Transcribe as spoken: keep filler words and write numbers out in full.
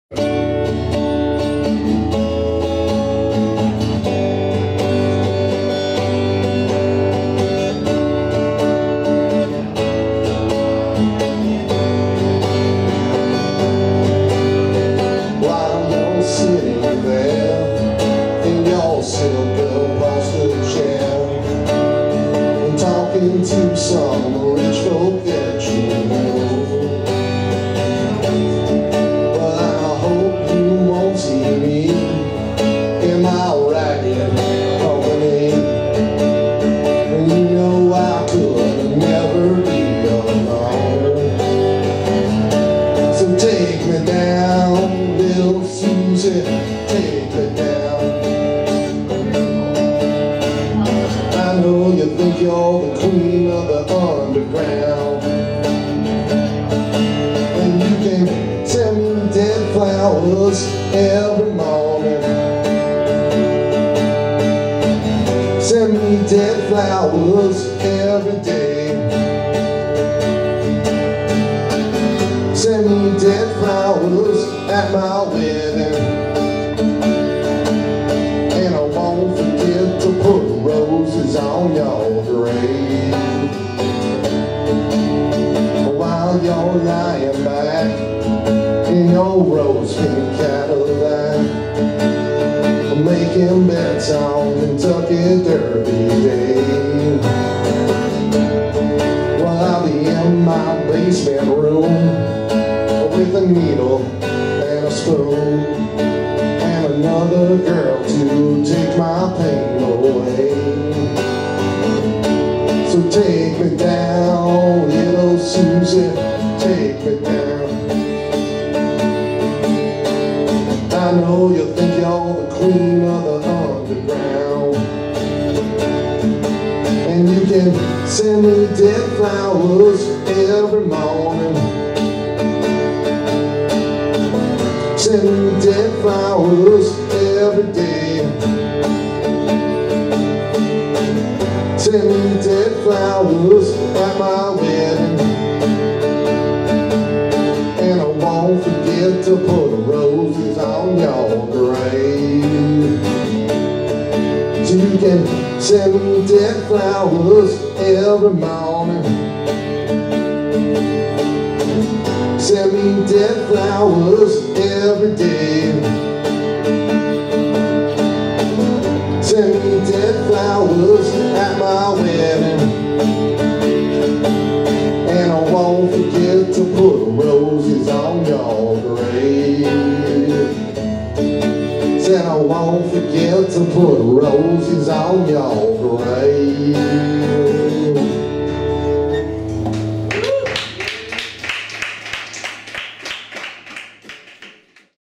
To some rich folk that you know, but I hope you won't see me in my ragged company. And you know I could never be alone. So take me down, little Susie, take me down. I know you think you're the queen of the underground, and you can send me dead flowers every morning. Send me dead flowers every day. Send me dead flowers at my wedding. And I won't forget to put roses on your grave. While you're lying back in your rose-pink Cadillac, making bets on Kentucky Derby Day, well, I'll be in my basement room with a needle and a spoon, and another girl to take my pain away. So take me down, little Susie, take me down. I know you think you're the queen of the underground, and you can send me dead flowers every morning. Send me dead flowers every day. Send me dead flowers at my wedding. And I won't forget to put roses on your grave. So you can send me dead flowers every morning. Send me dead flowers every day. Send me dead flowers at my wedding. And I won't forget to put roses on your grave. Said I won't forget to put roses on your grave.